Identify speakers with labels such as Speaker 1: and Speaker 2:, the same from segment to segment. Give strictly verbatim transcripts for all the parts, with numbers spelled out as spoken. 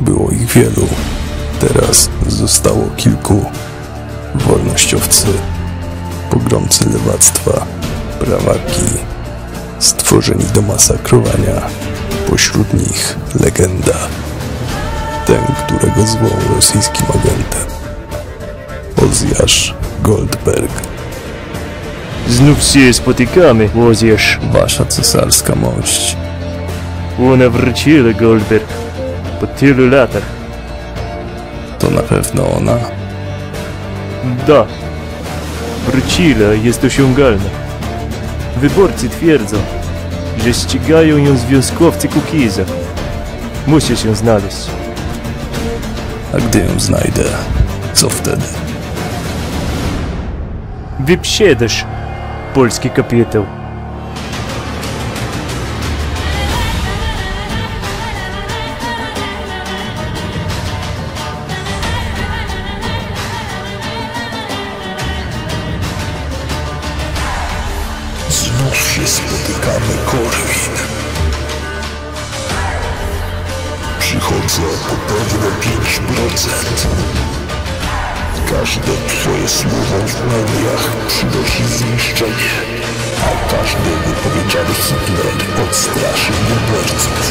Speaker 1: Było ich wielu, teraz zostało kilku. Wolnościowcy, pogromcy lewactwa, prawarki, stworzeni do masakrowania. Pośród nich legenda. Ten, którego zwoł rosyjskim agentem. Ozjasz Goldberg.
Speaker 2: Znów się spotykamy, Ozjasz.
Speaker 1: Wasza cesarska mość.
Speaker 2: Ona wróciła, Goldberg. Po tylu latach.
Speaker 1: To na pewno ona?
Speaker 2: Da. Wróciła, jest osiągalna. Wyborcy twierdzą, że ścigają ją związkowcy Kukiza. Musi się znaleźć.
Speaker 1: A gdy ją znajdę, co wtedy?
Speaker 2: Wyprzedasz polski kapitał.
Speaker 1: Znów się spotykamy, Korwin. Przychodzę po pewne pięć procent. Każde twoje słowo w mediach przynosi zniszczenie, a każdy wypowiedziany Hitler odstraszy wyborców.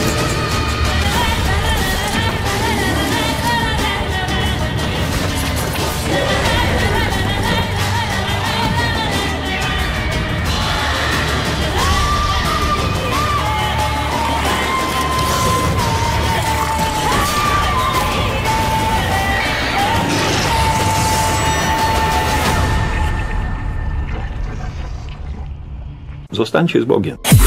Speaker 3: Zostańcie z Bogiem.